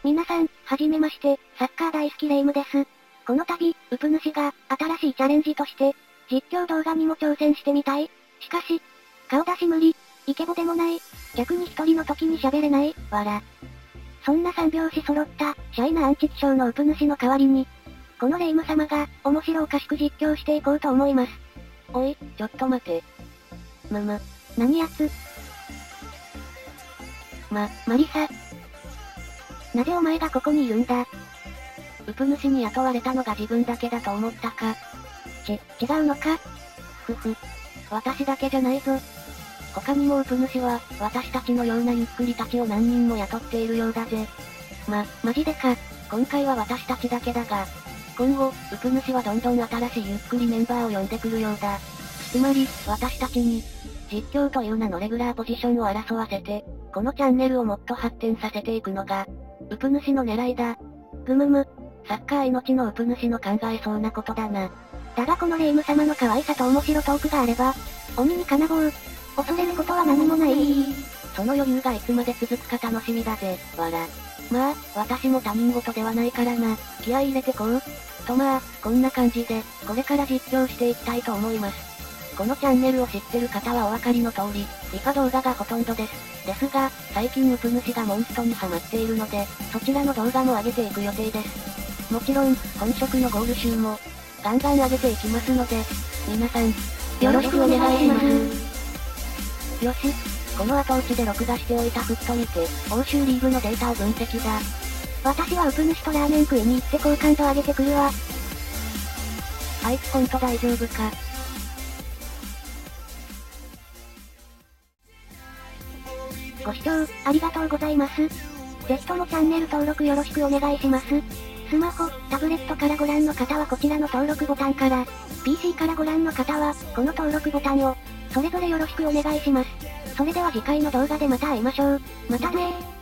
皆さん、はじめまして、サッカー大好きレイムです。この度、ウプ主が、新しいチャレンジとして、実況動画にも挑戦してみたい。しかし、顔出し無理、イケボでもない、逆に一人の時に喋れない、わら。そんな三拍子揃った、シャイなアンチ気象のウプ主の代わりに、このレイム様が、面白おかしく実況していこうと思います。 おい、ちょっと待て。 何やつ？マリサ。なぜお前がここにいるんだ？ ウプ主に雇われたのが自分だけだと思ったか。 違うのか？ 私だけじゃないぞ。他にもウプ主は、私たちのようなゆっくりたちを何人も雇っているようだぜ。 マジでか。 今回は私たちだけだが、今後、ウプ主はどんどん新しいゆっくりメンバーを呼んでくるようだ。つまり、私たちに、実況という名のレギュラーポジションを争わせて、このチャンネルをもっと発展させていくのが、ウプ主の狙いだ。サッカー命のウプ主の考えそうなことだな。 だがこのレイム様の可愛さと面白トークがあれば、鬼に金棒、恐れることは何もない。 その余裕がいつまで続くか楽しみだぜ、わら。私も他人事ではないからな、気合い入れてこう。とこんな感じで、これから実況していきたいと思います。このチャンネルを知ってる方はお分かりの通り、リファ動画がほとんどです。ですが、最近ウプ主がモンストにハマっているので、そちらの動画も上げていく予定です。もちろん、本職のゴール集も、ガンガン上げていきますので、皆さん、 よろしくお願いします。 よし、この後打ちで録画しておいたフットにて、欧州リーグのデータを分析だ。 私はウプ主とラーメン食いに行って好感度上げてくるわ。 ほんと大丈夫か。 ご視聴、ありがとうございます。ぜひともチャンネル登録よろしくお願いします。スマホ、タブレットからご覧の方はこちらの登録ボタンから、PC からご覧の方は、この登録ボタンを、それぞれよろしくお願いします。それでは次回の動画でまた会いましょう。またねー。